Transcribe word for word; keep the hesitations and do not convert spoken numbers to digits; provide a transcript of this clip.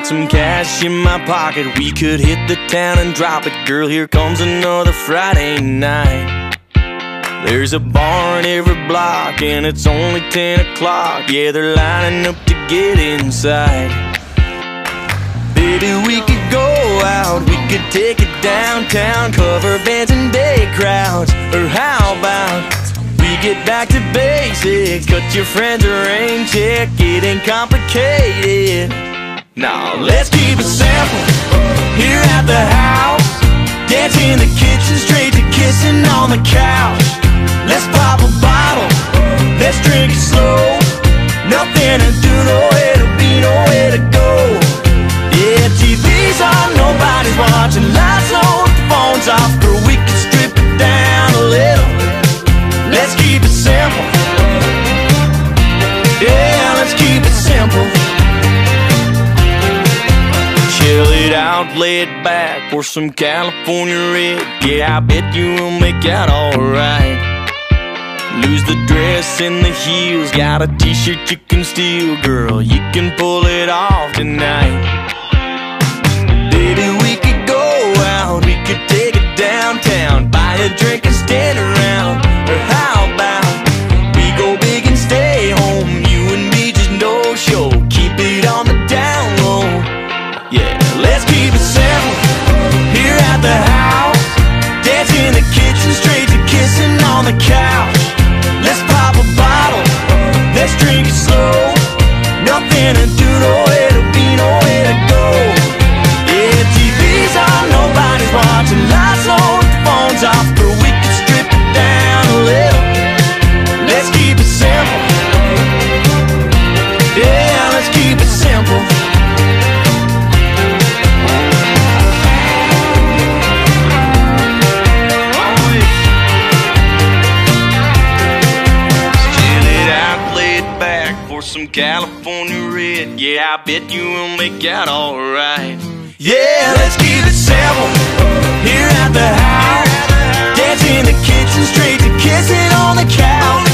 some cash in my pocket, we could hit the town and drop it. Girl, here comes another Friday night. There's a bar in every block and it's only ten o'clock. Yeah, they're lining up to get inside. Baby, we could go out, we could take it downtown, cover bands and day crowds. Or how about we get back to basics, cut your friends a rain check, it ain't complicated. Now let's keep it simple here at the house. Dance in the kitchen, straight to kissing on the couch. Let's pop a bottle, let's drink it slow. Nothing to do, nowhere to be, nowhere to go. Yeah, T V's on, nobody's watching, lights low, the phone's off. Girl, we can strip it down a little. Let's keep it simple. Yeah, let's keep it simple. Chill it out, lay it back, pour some California red. Yeah, I bet you will make out alright. Lose the dress and the heels, got a t-shirt you can steal. Girl, you can pull it off tonight. Baby, we could go out, we could take it downtown, buy a drink and stand around. Or how about we go big and stay home, you and me just no show, keep it on the down low. Yeah, let's keep it simple here at the house. Dance in the kitchen, straight to kissing on the couch. Let's pop a bottle, let's drink it slow. Nothing to do, nowhere to be, nowhere to go. Yeah, T V's on, nobody's watching, lights low, the phone's off. Girl, we can strip it down a little. Let's keep it simple. Yeah, let's keep it simple. Some California red, yeah, I bet you will make out alright. Yeah, let's keep it simple here at the house. Dance in the kitchen, straight to kissing on the couch.